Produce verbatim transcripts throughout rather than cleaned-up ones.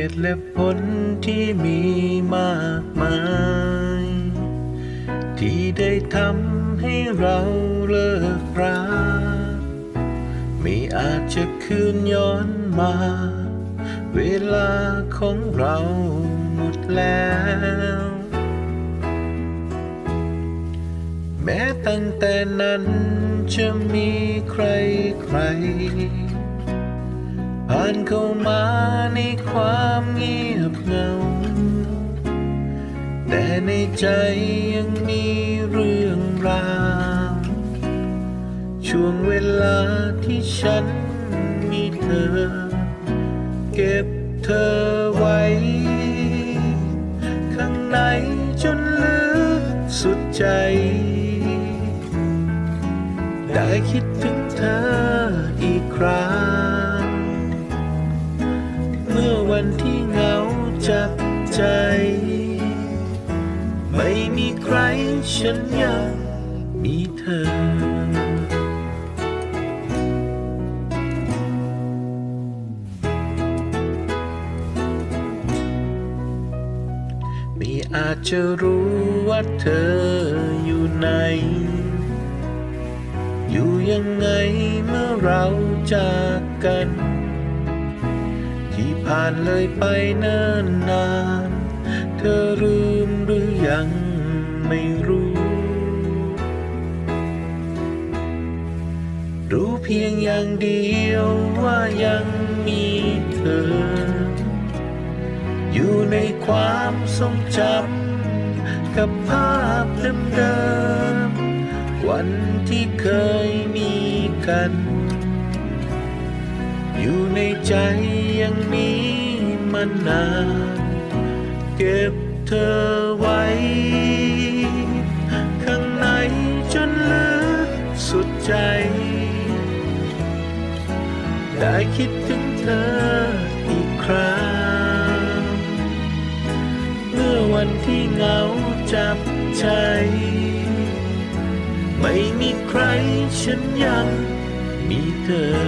ตุและผลที่มีมากมายที่ได้ทำให้เราเลิกราไม่อาจจะคืนย้อนมาเวลาของเราหมดแล้วแม้ตั้งแต่นั้นจะมีใครใครผ่านเข้ามาในความเงียบเหงาแต่ในใจยังมีเรื่องราวช่วงเวลาที่ฉันมีเธอเก็บเธอไว้ข้างในจนลึกสุดใจได้คิดถึงเธออีกครั้งเมื่อวันที่เหงาจับใจไม่มีใครฉันยังมีเธอไม่อาจจะรู้ว่าเธออยู่ไหนอยู่ยังไงเมื่อเราจากกันที่ผ่านเลยไปเนิ่นนานเธอลืมหรือยังไม่รู้รู้เพียงอย่างเดียวว่ายังมีเธออยู่ในความทรงจำกับภาพเดิมๆวันที่เคยมีกันอยู่ในใจยังนี้มานานเก็บเธอไว้ข้างในจนลึกสุดใจได้คิดถึงเธออีกครั้งเมื่อวันที่เหงาจับใจไม่มีใครฉันยังมีเธอ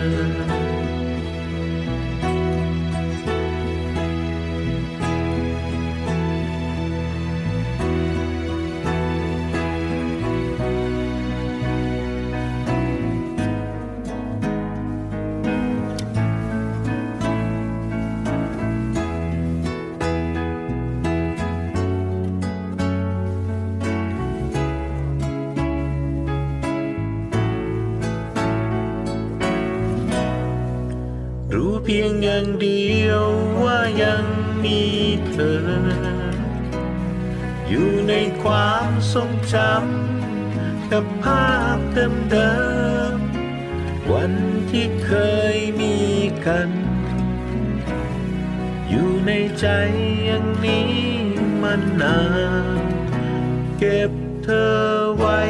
รู้เพียงอย่างเดียวว่ายังมีเธออยู่ในความทรงจำกับภาพเดิมๆวันที่เคยมีกันอยู่ในใจอย่างนี้มานานเก็บเธอไว้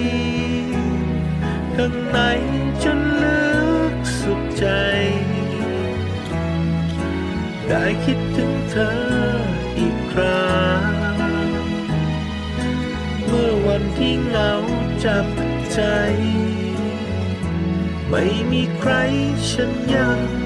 ข้างในจนลึกสุดใจได้คิดถึงเธออีกครั้งเมื่อวันที่เหงาจับใจไม่มีใครฉันยัง